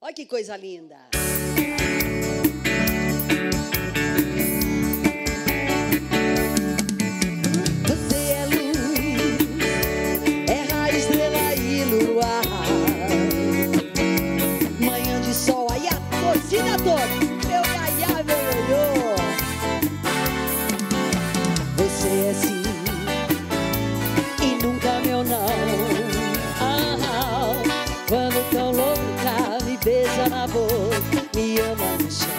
Olha que coisa linda. Você é luz, é raio, estrela e luar. Manhã de sol, aí a torcida toda. Meu iaiá, meu ioiô. Você é sim e nunca meu não. Quando tão louca, me beija na boca, me ama no chão.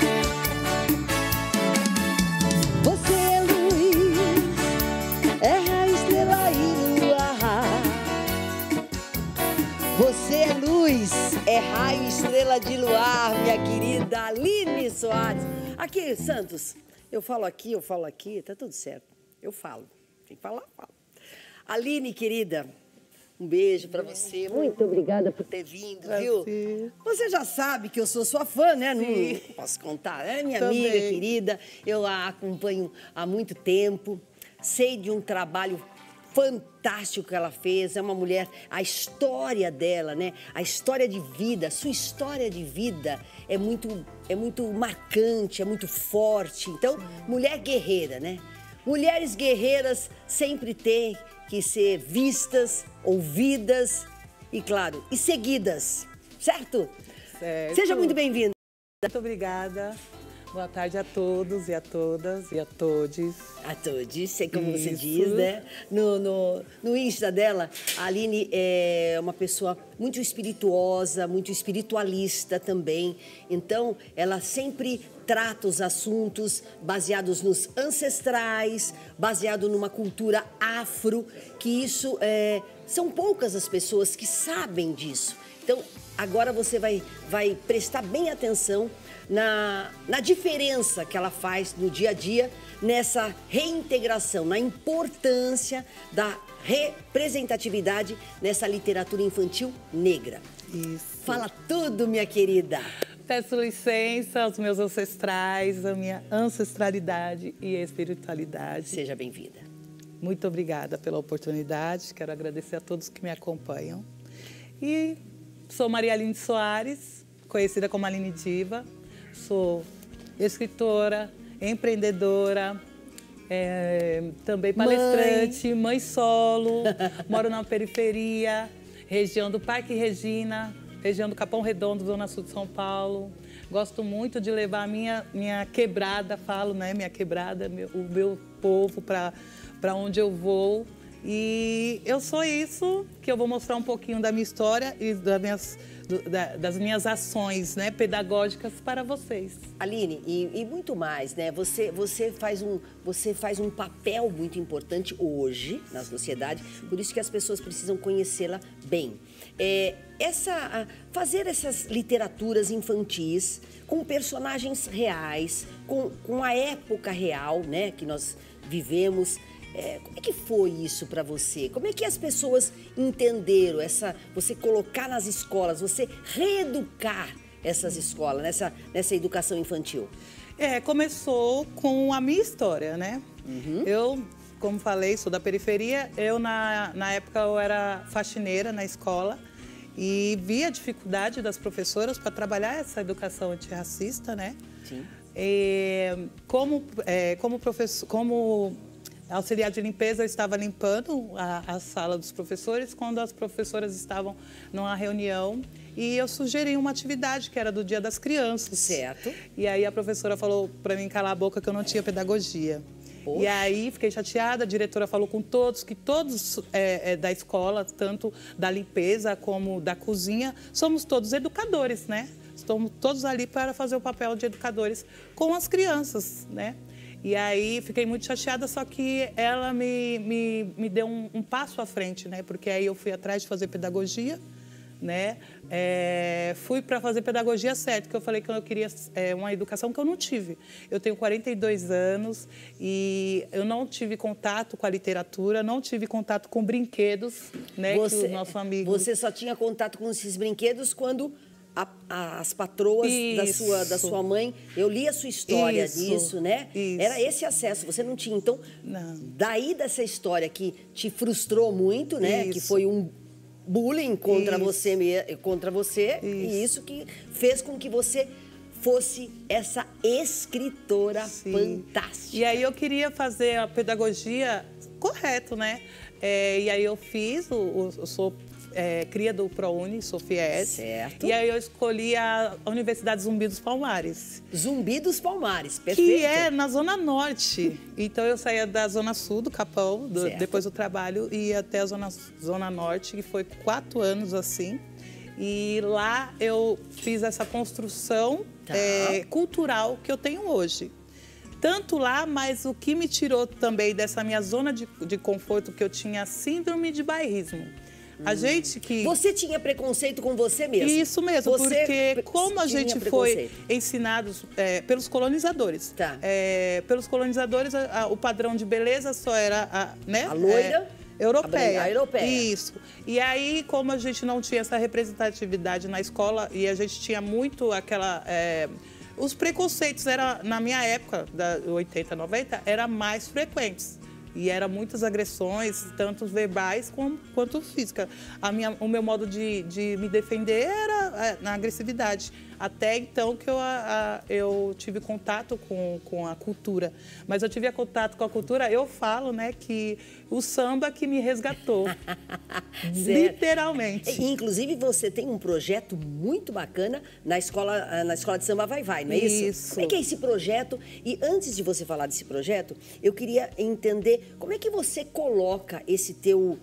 Você é luz, é raio, estrela e luar. Você é luz, é raio, estrela de luar, minha querida Aline Soares. Aqui, Santos, eu falo aqui, tá tudo certo. Eu falo, tem que falar, falo. Aline, querida, um beijo pra você. Muito obrigada por ter vindo, viu? Você já sabe que eu sou sua fã, né? Não posso contar. É minha amiga querida. Eu a acompanho há muito tempo. Sei de um trabalho fantástico que ela fez. É uma mulher, a história dela, né? A história de vida, sua história de vida é muito marcante, é muito forte. Então, mulher guerreira, né? Mulheres guerreiras sempre têm que ser vistas, ouvidas e, claro, e seguidas, certo? Certo. Seja muito bem-vinda. Muito obrigada. Boa tarde a todos e a todas e a todes. A todos, sei como você diz, né? No Insta dela, a Aline é uma pessoa muito espirituosa, muito espiritualista também. Então, ela sempre trata os assuntos baseados nos ancestrais, baseado numa cultura afro, que isso são poucas as pessoas que sabem disso. Então, agora você vai prestar bem atenção na diferença que ela faz no dia a dia, nessa reintegração, na importância da representatividade nessa literatura infantil negra. Isso. Fala tudo, minha querida. Peço licença aos meus ancestrais, à minha ancestralidade e espiritualidade. Seja bem-vinda. Muito obrigada pela oportunidade. Quero agradecer a todos que me acompanham. E sou Maria Aline Soares, conhecida como Aline Diva. Sou escritora, empreendedora, também palestrante, mãe solo, moro na periferia, região do Parque Regina, região do Capão Redondo, Zona Sul de São Paulo. Gosto muito de levar a minha quebrada, falo, né? Minha quebrada, o meu povo para onde eu vou. E eu sou isso, que eu vou mostrar um pouquinho da minha história e das minhas ações, né, pedagógicas para vocês. Aline, e muito mais, né? Você faz um papel muito importante hoje na sociedade, por isso que as pessoas precisam conhecê-la bem. Fazer essas literaturas infantis com personagens reais, com a época real, né, que nós vivemos. Como é que foi isso para você? Como é que as pessoas entenderam você colocar nas escolas, você reeducar essas escolas, nessa educação infantil? Começou com a minha história, né? Eu, como falei, sou da periferia. Na época, eu era faxineira na escola e vi a dificuldade das professoras para trabalhar essa educação antirracista, né? Sim. Como auxiliar de limpeza, eu estava limpando a sala dos professores quando as professoras estavam numa reunião e eu sugeri uma atividade que era do Dia das Crianças. Certo. E aí a professora falou para mim calar a boca que eu não tinha pedagogia. Poxa. E aí fiquei chateada, a diretora falou com todos, que todos da escola, tanto da limpeza como da cozinha, somos todos educadores, né? Estamos todos ali para fazer o papel de educadores com as crianças, né? E aí fiquei muito chateada, só que ela me deu um passo à frente, né? Porque aí eu fui atrás de fazer pedagogia, né? Fui para fazer pedagogia certo, que eu falei que eu queria uma educação que eu não tive. Eu tenho 42 anos e eu não tive contato com a literatura, não tive contato com brinquedos, né? Que o nosso amigo... Você só tinha contato com esses brinquedos quando... As patroas da sua mãe, eu li a sua história disso, né? Isso. Era esse acesso, você não tinha. Então, não. Daí dessa história que te frustrou muito, né? Que foi bullying contra você, e isso que fez com que você fosse essa escritora fantástica. E aí eu queria fazer a pedagogia correto, né? E aí eu fiz, eu sou cria do ProUni, sou FIES. Certo. E aí eu escolhi a Universidade Zumbi dos Palmares. Zumbi dos Palmares, perfeito. Que é na Zona Norte. Então eu saía da Zona Sul, do Capão, depois do trabalho, e ia até a Zona Norte, que foi 4 anos assim. E lá eu fiz essa construção cultural que eu tenho hoje. Tanto lá, mas o que me tirou também dessa minha zona de conforto, que eu tinha síndrome de bairrismo. A gente que... Você tinha preconceito com você mesmo? Isso mesmo, porque como a gente foi ensinados pelos colonizadores. Tá. Pelos colonizadores, o padrão de beleza só era a loira... europeia. A europeia. Isso. E aí, como a gente não tinha essa representatividade na escola e a gente tinha muito aquela... os preconceitos, na minha época, da 80, 90, eram mais frequentes. E eram muitas agressões, tanto verbais quanto físicas. O meu modo de me defender era na agressividade. Até então que eu tive contato com a cultura. Mas eu tive contato com a cultura, eu falo, né, que o samba que me resgatou. Literalmente. Inclusive, você tem um projeto muito bacana na escola de samba Vai-Vai, não é isso? Isso. Como é que é esse projeto? E antes de você falar desse projeto, eu queria entender como é que você coloca esse teu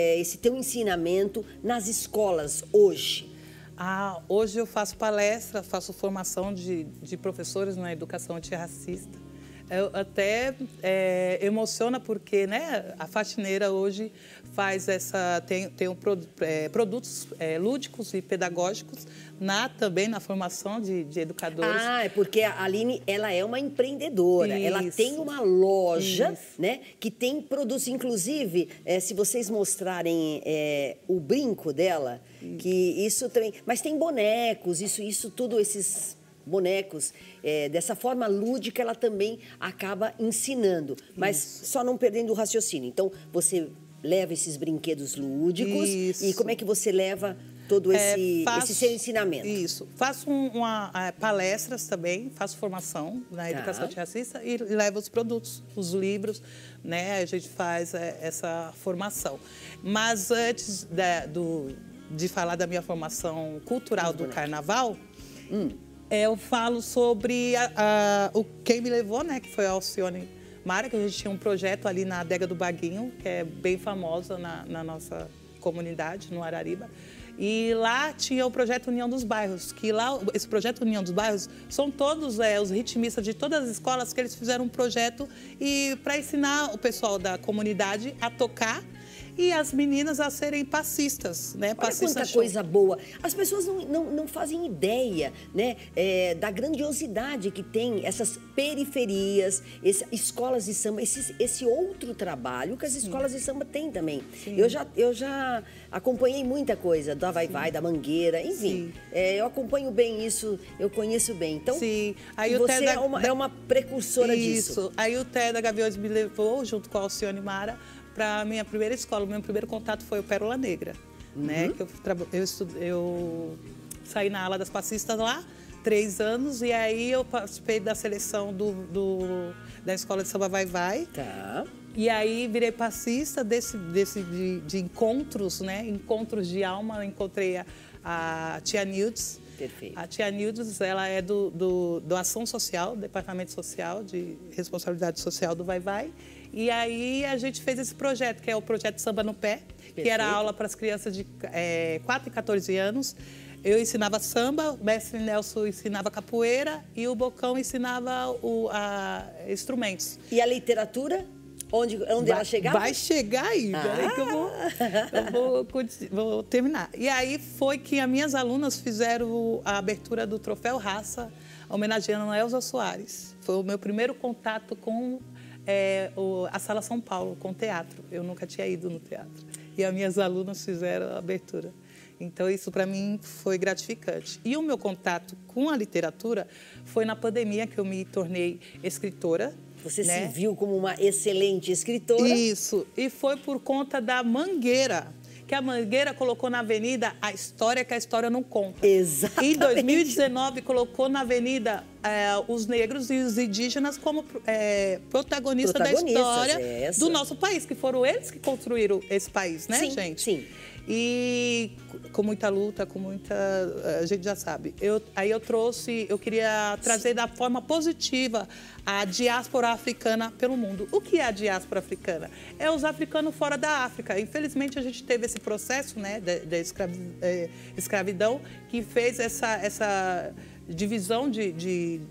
ensinamento nas escolas hoje. Hoje eu faço palestra, faço formação de professores na educação antirracista. Eu até emociona porque, né, a faxineira hoje faz tem produtos lúdicos e pedagógicos também na formação de educadores. É porque a Aline, ela é uma empreendedora. Isso. Ela tem uma loja, né, que tem produtos, inclusive, se vocês mostrarem o brinco dela, que isso também... Mas tem bonecos, tudo esses... bonecos, dessa forma lúdica, ela também acaba ensinando, mas só não perdendo o raciocínio. Então, você leva esses brinquedos lúdicos e como é que você leva todo esse seu ensinamento? Isso. Faço palestras também, faço formação na educação antirracista e levo os produtos, os livros, né? A gente faz essa formação. Mas antes de falar da minha formação cultural do carnaval, eu falo sobre quem me levou, né, que foi a Alcione Mara, que a gente tinha um projeto ali na Adega do Baguinho, que é bem famosa na nossa comunidade, no Arariba. E lá tinha o projeto União dos Bairros, que lá, esse projeto União dos Bairros, são todos os ritmistas de todas as escolas que eles fizeram um projeto para ensinar o pessoal da comunidade a tocar e as meninas a serem passistas, né? Olha quanta coisa boa. As pessoas não fazem ideia, né, da grandiosidade que tem essas periferias, escolas de samba, esse outro trabalho que as escolas de samba têm também. Eu já acompanhei muita coisa, da Vai-Vai, da Mangueira, enfim. Eu acompanho bem isso, eu conheço bem. Então, aí você é uma precursora disso. Isso. Aí o Té da Gaviões me levou, junto com a Alcione Mara, para a minha primeira escola. O meu primeiro contato foi o Pérola Negra, né? Que eu saí na ala das passistas lá, 3 anos, e aí eu participei da seleção da escola de samba Vai-Vai. Tá. E aí virei passista de encontros, né? Encontros de alma. Eu encontrei a tia Nildes. Perfeito. A tia Nildes, ela é do Ação Social, Departamento Social, de Responsabilidade Social do Vai-Vai. E aí a gente fez esse projeto, que é o projeto Samba no Pé, que era aula para as crianças de 4 e 14 anos. Eu ensinava samba, o mestre Nelson ensinava capoeira e o Bocão ensinava instrumentos. E a literatura? Onde ela chegava? Vai chegar aí, peraí que eu vou terminar. E aí foi que as minhas alunas fizeram a abertura do Troféu Raça, homenageando a Elza Soares. Foi o meu primeiro contato com a Sala São Paulo, com teatro. Eu nunca tinha ido no teatro. E as minhas alunas fizeram a abertura. Então, isso para mim foi gratificante. E o meu contato com a literatura foi na pandemia que eu me tornei escritora. Você se viu como uma excelente escritora. Isso. E foi por conta da Mangueira, que a Mangueira colocou na avenida a história que a história não conta. Exatamente. Em 2019, colocou na avenida os negros e os indígenas como protagonistas da história do nosso país, que foram eles que construíram esse país, né, sim, gente? Sim. E com muita luta, com muita... A gente já sabe. Aí eu queria trazer da forma positiva a diáspora africana pelo mundo. O que é a diáspora africana? É os africanos fora da África. Infelizmente, a gente teve esse processo, né, da escravidão que fez essa divisão de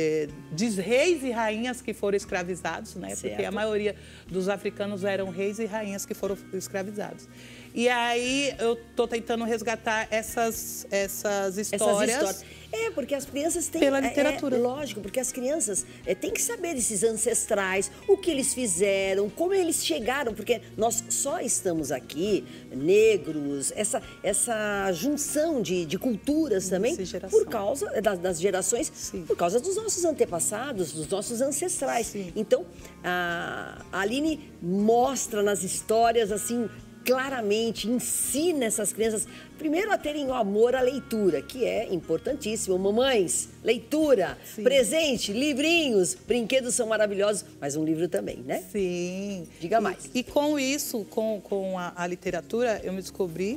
reis e rainhas que foram escravizados, né? Certo. Porque a maioria dos africanos eram reis e rainhas que foram escravizados. E aí eu estou tentando resgatar essas histórias. Porque as crianças têm... Pela literatura. Lógico, porque as crianças têm que saber desses ancestrais, o que eles fizeram, como eles chegaram, porque nós só estamos aqui, negros, essa junção de culturas também, por causa das gerações, sim, por causa dos nossos antepassados, dos nossos ancestrais. Sim. Então, a Aline mostra nas histórias, assim, claramente, ensina essas crianças, primeiro, a terem o amor à leitura, que é importantíssimo. Mamães, leitura, sim, presente, livrinhos, brinquedos são maravilhosos, mas um livro também, né? Sim. Diga mais. E com isso, com a literatura, eu me descobri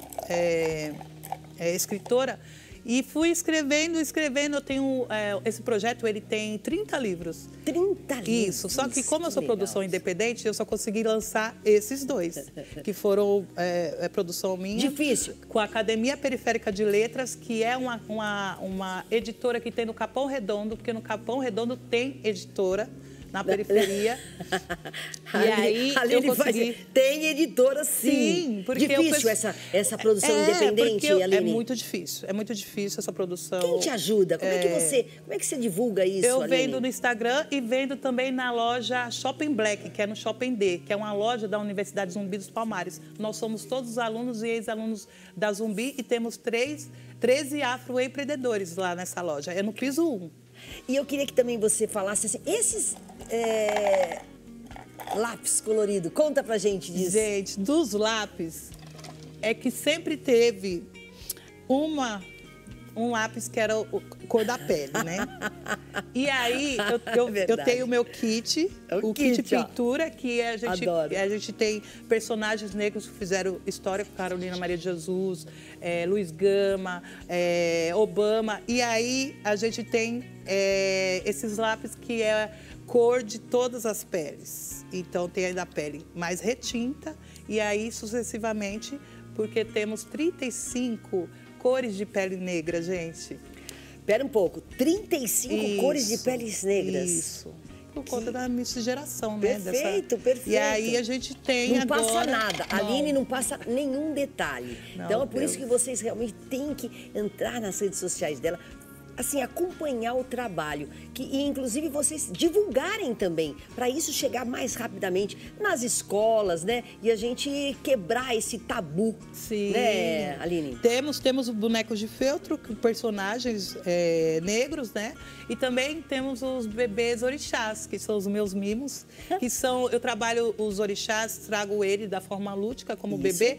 escritora. E fui escrevendo. Eu tenho... esse projeto, ele tem 30 livros. 30 livros? Isso. Só que como eu sou produção independente, eu só consegui lançar esses 2, que foram produção minha. Difícil. Com a Academia Periférica de Letras, que é uma editora que tem no Capão Redondo, porque no Capão Redondo tem editora na periferia. E aí eu consegui... Tem editora, sim. Sim, porque difícil essa produção independente, Aline? É muito difícil essa produção. Quem te ajuda? Como é que você divulga isso, Eu Aline? vendo no Instagram e vendo também na loja Shopping Black, que é no Shopping D, que é uma loja da Universidade Zumbi dos Palmares. Nós somos todos alunos e ex-alunos da Zumbi e temos 13 afroempreendedores lá nessa loja. É no piso 1. E eu queria que também você falasse assim, esses lápis colorido, conta pra gente disso. Gente, dos lápis, é que sempre teve um lápis que era cor da pele, né? E aí, eu tenho o meu kit, o kit pintura, que a gente tem personagens negros que fizeram história, com Carolina Maria de Jesus, Luiz Gama, Obama. E aí, a gente tem esses lápis que é cor de todas as peles. Então, tem aí da pele mais retinta e aí, sucessivamente, porque temos 35 cores de pele negra, gente. Espera um pouco, 35 cores de peles negras. Isso. Por conta da miscigenação, né? Perfeito. E aí a gente tem não passa nada. A Aline não passa nenhum detalhe. Não, então é por isso que vocês realmente têm que entrar nas redes sociais dela, assim, acompanhar o trabalho, e inclusive vocês divulgarem também, para isso chegar mais rapidamente nas escolas, né? E a gente quebrar esse tabu, sim, né, Aline? Temos o bonecos de feltro, personagens negros, né? E também temos os bebês orixás, que são os meus mimos, que são, eu trabalho os orixás, trago ele da forma lúdica como bebê,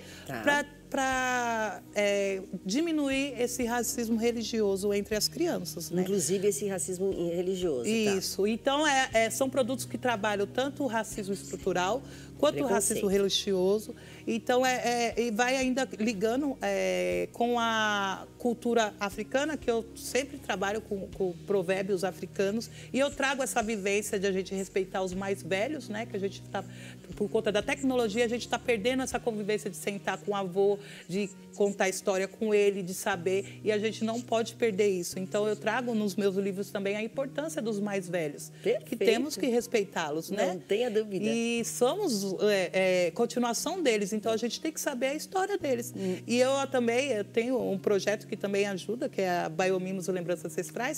para diminuir esse racismo religioso entre as crianças, né? Inclusive esse racismo religioso. Isso. Tá? Então, são produtos que trabalham tanto o racismo estrutural quanto o racismo religioso. Então, e vai ainda ligando com a cultura africana, que eu sempre trabalho com provérbios africanos. E eu trago essa vivência de a gente respeitar os mais velhos, né? Que a gente está, por conta da tecnologia, a gente está perdendo essa convivência de sentar com o avô, de contar a história com ele, de saber. E a gente não pode perder isso. Então, eu trago nos meus livros também a importância dos mais velhos. Perfeito. Que temos que respeitá-los, né? Não tenha dúvida. E somos continuação deles. Então, a gente tem que saber a história deles. E eu tenho um projeto que também ajuda, que é a Biomimos Lembranças Ancestrais.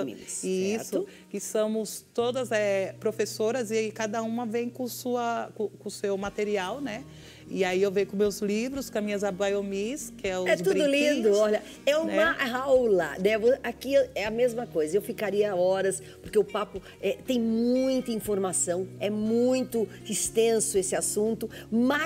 Que somos todas professoras e cada uma vem com o seu material, né? E aí eu venho com meus livros, com as minhas Biomis, que é os brinquinhos. É tudo lindo, olha. É uma aula, né? Aqui é a mesma coisa. Eu ficaria horas, porque o papo tem muita informação, é muito extenso esse assunto, mas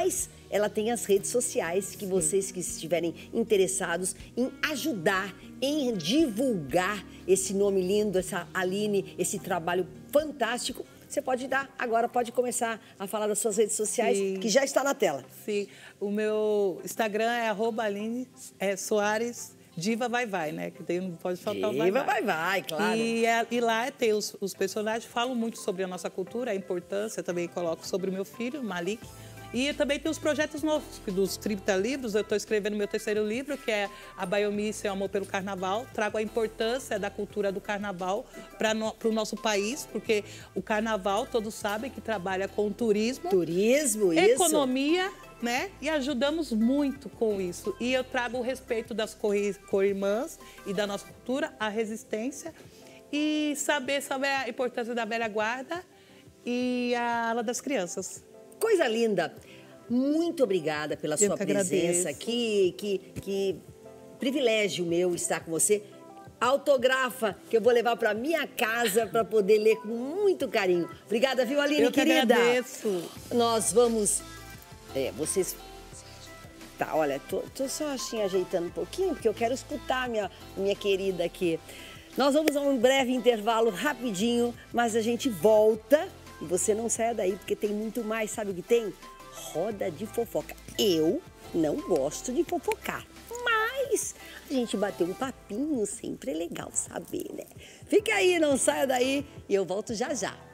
ela tem as redes sociais que vocês que estiverem interessados em ajudar, em divulgar esse nome lindo, essa Aline, esse trabalho fantástico, você pode dar, agora pode começar a falar das suas redes sociais, que já está na tela. Sim, o meu Instagram é @Aline Soares Diva Vai, né? Que não pode faltar o Vai. Diva Vai, claro. E lá tem os personagens, falam muito sobre a nossa cultura, a importância, também coloco sobre o meu filho, Malik. E também tem os projetos novos, dos 30 livros, eu estou escrevendo meu 3º livro, que é A Biomiss e o Amor pelo Carnaval. Trago a importância da cultura do carnaval para o nosso país, porque o carnaval, todos sabem que trabalha com turismo. Turismo, isso. Economia, né? E ajudamos muito com isso. E eu trago o respeito das co-irmãs e da nossa cultura, a resistência e saber sobre a importância da velha guarda e a ala das crianças. Coisa linda. Muito obrigada pela sua presença aqui. Que privilégio meu estar com você. Autografa, que eu vou levar para minha casa para poder ler com muito carinho. Obrigada, viu, Aline, eu querida? Eu que agradeço. Nós vamos... vocês... Tá, olha, tô só assim ajeitando um pouquinho, porque eu quero escutar minha querida aqui. Nós vamos a um breve intervalo rapidinho, mas a gente volta... E você não saia daí, porque tem muito mais. Sabe o que tem? Roda de fofoca. Eu não gosto de fofocar, mas a gente bateu um papinho, sempre é legal saber, né? Fica aí, não saia daí e eu volto já já.